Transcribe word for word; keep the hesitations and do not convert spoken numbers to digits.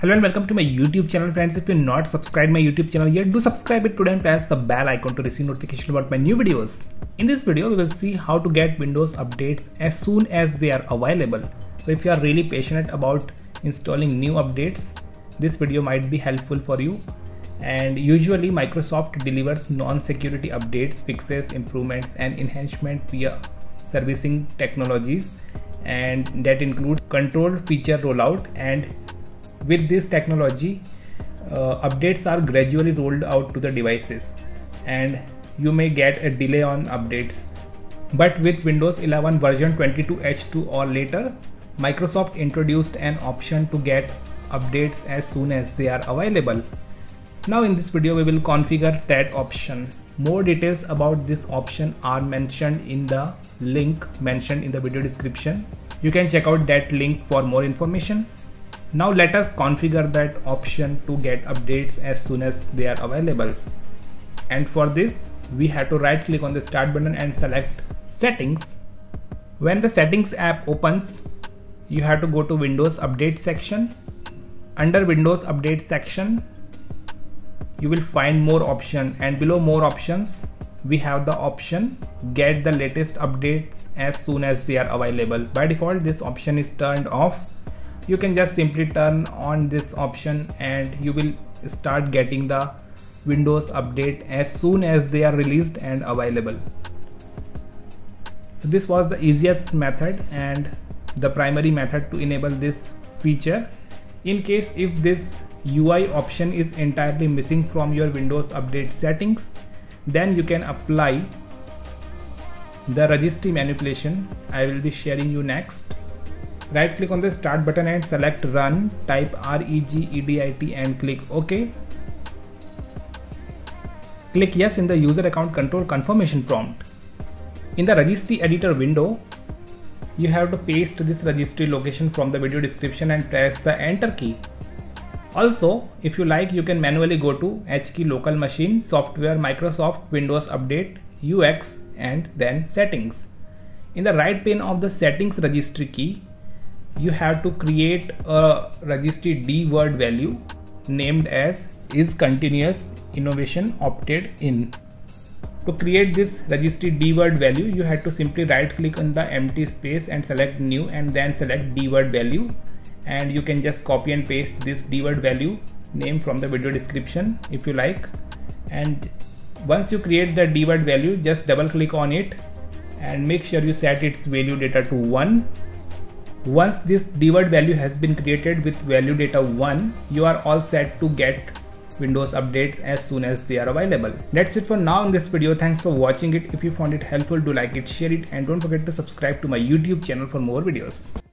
Hello and welcome to my YouTube channel, friends. If you're not subscribed my YouTube channel yet, do subscribe it today and press the bell icon to receive notification about my new videos. In this video, we will see how to get Windows updates as soon as they are available. So if you are really passionate about installing new updates, this video might be helpful for you. And usually Microsoft delivers non-security updates, fixes, improvements and enhancement via servicing technologies, and that includes controlled feature rollout. And with this technology, uh, updates are gradually rolled out to the devices and you may get a delay on updates. But with Windows eleven version twenty-two H two or later, Microsoft introduced an option to get updates as soon as they are available. Now in this video we will configure that option. More details about this option are mentioned in the link mentioned in the video description. You can check out that link for more information. Now let us configure that option to get updates as soon as they are available. And for this, we have to right click on the start button and select settings. When the settings app opens, you have to go to Windows Update section. Under Windows Update section, you will find more options, and below more options, we have the option get the latest updates as soon as they are available. By default, this option is turned off. You can just simply turn on this option and you will start getting the Windows update as soon as they are released and available. So this was the easiest method and the primary method to enable this feature. In case if this U I option is entirely missing from your Windows update settings, then you can apply the registry manipulation I will be sharing you next. Right click on the start button and select run, type R E G E D I T and click OK. Click yes in the user account control confirmation prompt. In the registry editor window, you have to paste this registry location from the video description and press the enter key. Also, if you like, you can manually go to H key local machine, software, Microsoft, Windows Update, U X and then settings. In the right pane of the settings registry key, you have to create a registry D WORD value named as IsContinuousInnovationOptedIn. To create this registry D WORD value, you have to simply right click on the empty space and select new and then select D WORD value, and you can just copy and paste this D WORD value name from the video description if you like. And once you create the D WORD value, just double click on it and make sure you set its value data to one. Once this D WORD value has been created with value data one, you are all set to get Windows updates as soon as they are available. That's it for now in this video. Thanks for watching it. If you found it helpful, do like it, share it, and don't forget to subscribe to my YouTube channel for more videos.